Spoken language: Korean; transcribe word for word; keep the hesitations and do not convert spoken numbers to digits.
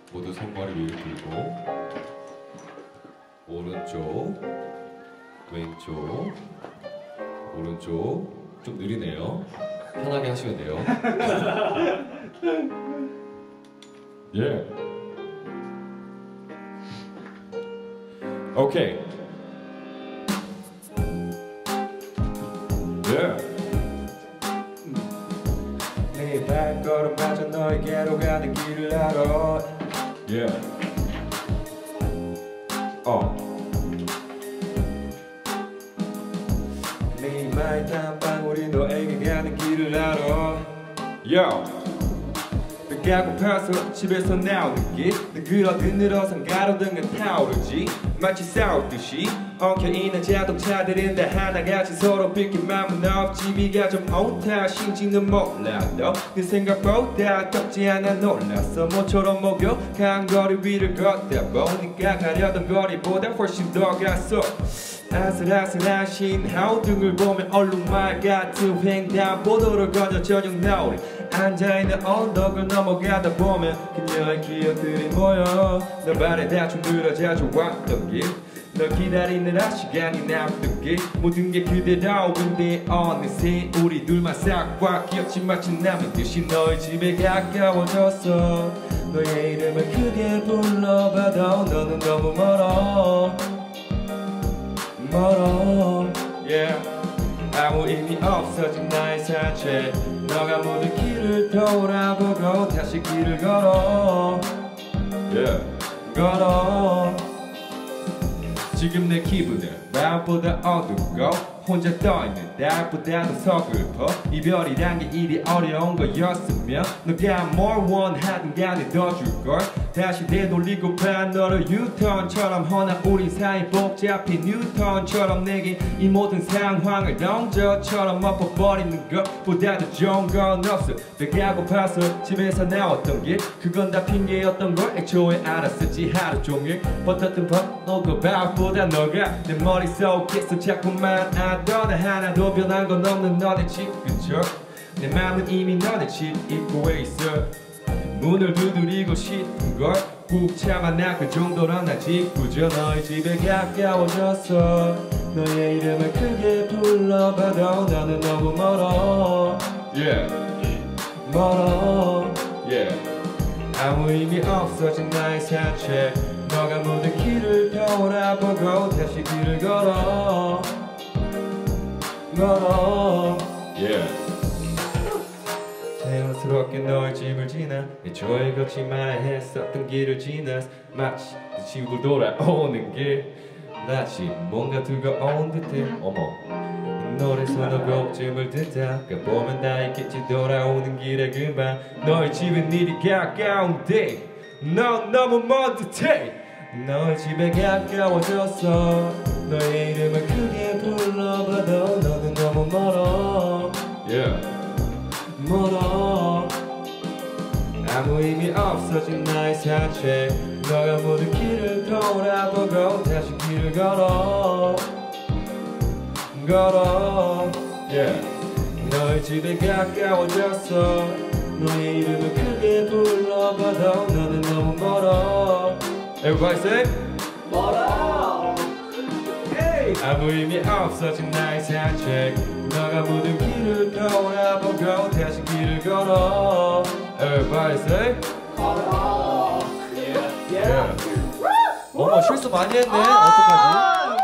모두 손머리 위로 들고 오른쪽 왼쪽 오른쪽 좀 느리네요. 편하게 하시면 돼요. 예. 오케이. 예. 네 발걸음마저 너에게로 가는 길을 알아. 예. 어. 네 말 단 방울이 너에게 가는 길을 알아. Yo. 배가 고파서 집에서 나오는 길 느그러드늘어 상가로 등은 타오르지 마치 싸우듯이 엉켜있는 자동차들은 다 하나같이 서로 빗긴 맘은 없지 비가 좀 온 탓인지는 몰라도 네 생각보다 덥지 않아 놀랐어 모처럼 목욕한 거리 위를 걷다 보니까 가려던 거리보다 훨씬 더 갔어 아슬아슬한 신호등을 보면 얼룩말 같은 횡단보도를 건져 저녁 노을이 앉아있는 언덕을 넘어가다 보면 그녀의 기억들이 모여 널 발에 대충 늘어져 좋았던 길 널 기다리느라 시간이 남던 길 모든 게 그대로 근데 어느새 우리 둘만 싹과 기억이 마치 남은 듯이 너의 집에 가까워졌어 너의 이름을 크게 불러봐도 너는 너무 멀어 멀어 yeah. 아무 의미 없어진 나의 산책 너가 모든 길을 돌아보고 다시 길을 걸어 yeah. 걸어 지금 내 기분은 마음보다 어둡고 혼자 떠있는 달보다는 서글퍼 이별이란 게 이리 어려운 거였으면 너가 뭘 원하든 간에 더 줄걸 다시 되돌리고파 너를 유턴처럼 허나 우리 사이 복잡히 뉴턴처럼 내게 이 모든 상황을 넘저처럼 엎어버리는 것보다 더 좋은 건 없어 배가 고파서 집에서 나왔던 길 그건 다 핑계였던 걸 애초에 알았었지 하루 종일 버텼던 번호그 밥보다 너가 내 머릿속에서 자꾸만 아던 하나도 변한 건 없는 너네 집 근처 내 맘은 이미 너네 집 입구에 있어 문을 두드리고 싶은걸 꾹 참아 나 그 정도로 난 짓궂어 너의 집에 가까워졌어 너의 이름을 크게 불러봐도 너는 너무 멀어 yeah. 멀어 yeah. 아무 의미 없어진 나의 산책 너가 모든 길을 돌아보고 다시 길을 걸어 걸어 yeah. 자연스럽게 너의 집을 지나 애초에 걷지 말아야 했었던 길을 지나 마치 집으로 돌아오는 길 마치 뭔가 뜨거운 듯해 어머 노래서 너 곡쯤을 듣다 보면 다 있겠지 돌아오는 길에 금방 너의 집은 이리 가까운데 넌 너무 먼 듯해 너의 집에 가까워졌어 너의 이름을 크게 불러봐도 너는 너무 멀어 yeah. 멀어 아무 의미 없어진 나의 산책 너가 모든 길을 돌아보고 다시 길을 걸어 걸어 yeah. 너의 집에 가까워졌어 너의 이름을 크게 불러봐도 너는 너무 멀어 Everybody say 멀어 hey. 아무 의미 없어진 나의 산책 너가 모든 길을 돌아보고 다시 길을 걸어 Everybody say 걸어 yeah. Yeah. 어머 실수 많이 했네 어떡하지?